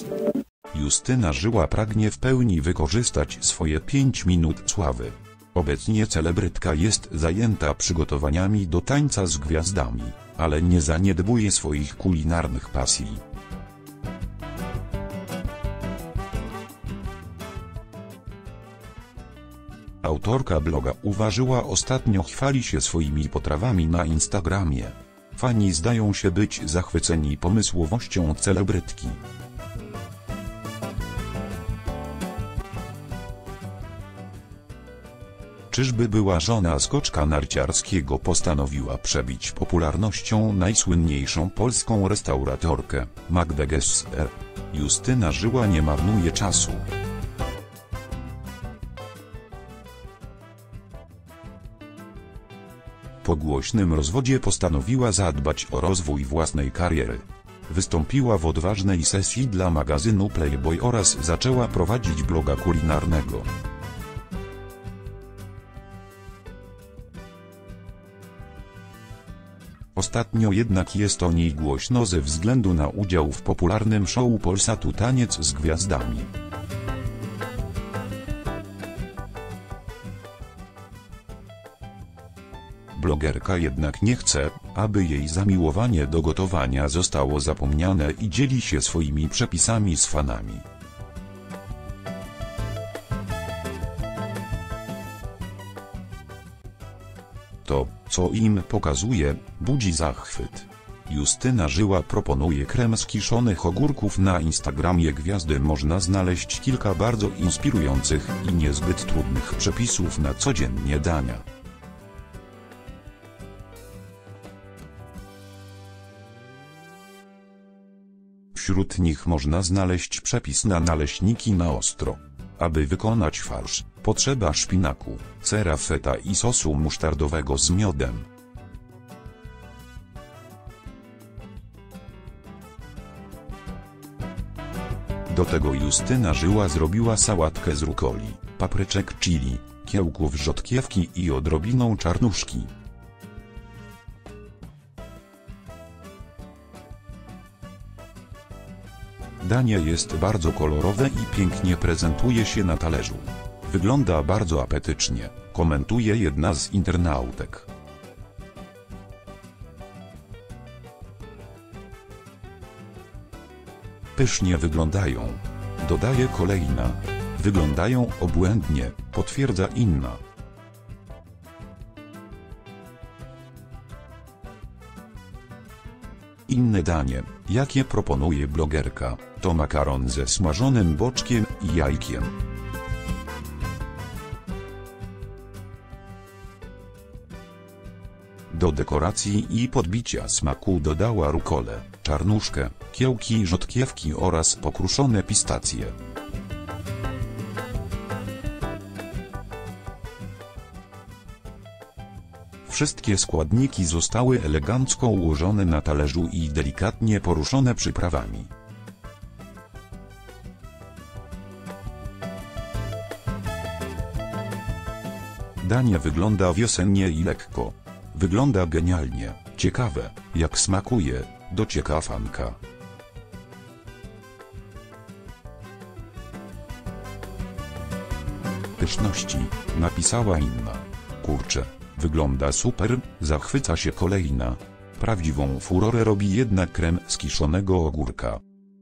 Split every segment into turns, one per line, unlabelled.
Justyna Żyła pragnie w pełni wykorzystać swoje 5 minut sławy. Obecnie celebrytka jest zajęta przygotowaniami do tańca z gwiazdami, ale nie zaniedbuje swoich kulinarnych pasji. Autorka bloga Uważyła ostatnio chwali się swoimi potrawami na Instagramie. Fani zdają się być zachwyceni pomysłowością celebrytki. Czyżby była żona skoczka narciarskiego postanowiła przebić popularnością najsłynniejszą polską restauratorkę, Magdę Gessler? Justyna Żyła nie marnuje czasu. Po głośnym rozwodzie postanowiła zadbać o rozwój własnej kariery. Wystąpiła w odważnej sesji dla magazynu Playboy oraz zaczęła prowadzić bloga kulinarnego. Ostatnio jednak jest o niej głośno ze względu na udział w popularnym show Polsatu Taniec z Gwiazdami. Blogerka jednak nie chce, aby jej zamiłowanie do gotowania zostało zapomniane i dzieli się swoimi przepisami z fanami. To, co im pokazuje, budzi zachwyt. Justyna Żyła proponuje krem z kiszonych ogórków. Na Instagramie gwiazdy można znaleźć kilka bardzo inspirujących i niezbyt trudnych przepisów na codziennie dania. Wśród nich można znaleźć przepis na naleśniki na ostro. Aby wykonać farsz, potrzeba szpinaku, sera feta i sosu musztardowego z miodem. Do tego Justyna Żyła zrobiła sałatkę z rukoli, papryczek chili, kiełków rzodkiewki i odrobiną czarnuszki. Danie jest bardzo kolorowe i pięknie prezentuje się na talerzu. Wygląda bardzo apetycznie, komentuje jedna z internautek. Pysznie wyglądają, dodaje kolejna. Wyglądają obłędnie, potwierdza inna. Inne danie, jakie proponuje blogerka, to makaron ze smażonym boczkiem i jajkiem. Do dekoracji i podbicia smaku dodała rukolę, czarnuszkę, kiełki rzodkiewki oraz pokruszone pistacje. Wszystkie składniki zostały elegancko ułożone na talerzu i delikatnie poruszone przyprawami. Danie wygląda wiosennie i lekko. Wygląda genialnie, ciekawe, jak smakuje, docieka fanka. Pyszności, napisała inna. Kurczę, wygląda super, zachwyca się kolejna. Prawdziwą furorę robi jednak krem z kiszonego ogórka.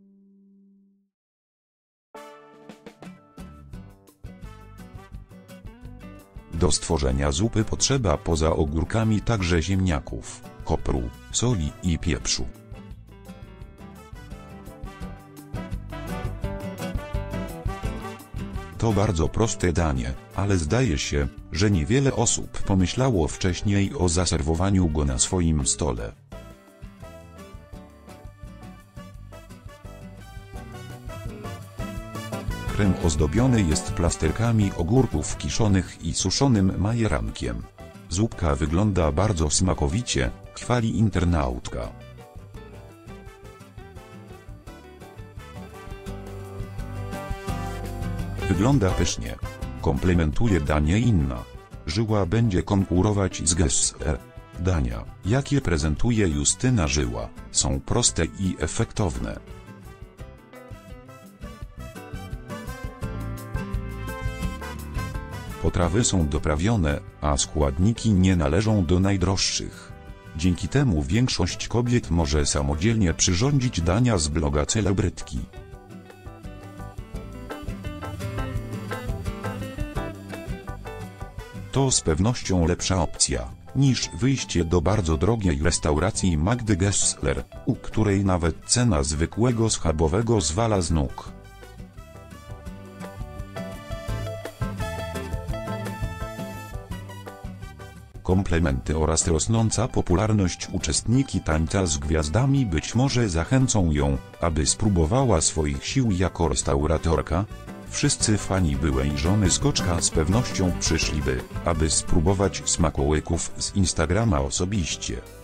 Do stworzenia zupy potrzeba poza ogórkami także ziemniaków, kopru, soli i pieprzu. To bardzo proste danie, ale zdaje się, że niewiele osób pomyślało wcześniej o zaserwowaniu go na swoim stole. Krem ozdobiony jest plasterkami ogórków kiszonych i suszonym majerankiem. Zupka wygląda bardzo smakowicie, chwali internautka. Wygląda pysznie. Komplementuje danie inna. Żyła będzie konkurować z Gessler. Dania, jakie prezentuje Justyna Żyła, są proste i efektowne. Potrawy są doprawione, a składniki nie należą do najdroższych. Dzięki temu większość kobiet może samodzielnie przyrządzić dania z bloga celebrytki. To z pewnością lepsza opcja niż wyjście do bardzo drogiej restauracji Magdy Gessler, u której nawet cena zwykłego schabowego zwala z nóg. Komplementy oraz rosnąca popularność uczestniki tańca z gwiazdami być może zachęcą ją, aby spróbowała swoich sił jako restauratorka. Wszyscy fani byłej żony Skoczka z pewnością przyszliby, aby spróbować smakołyków z Instagrama osobiście.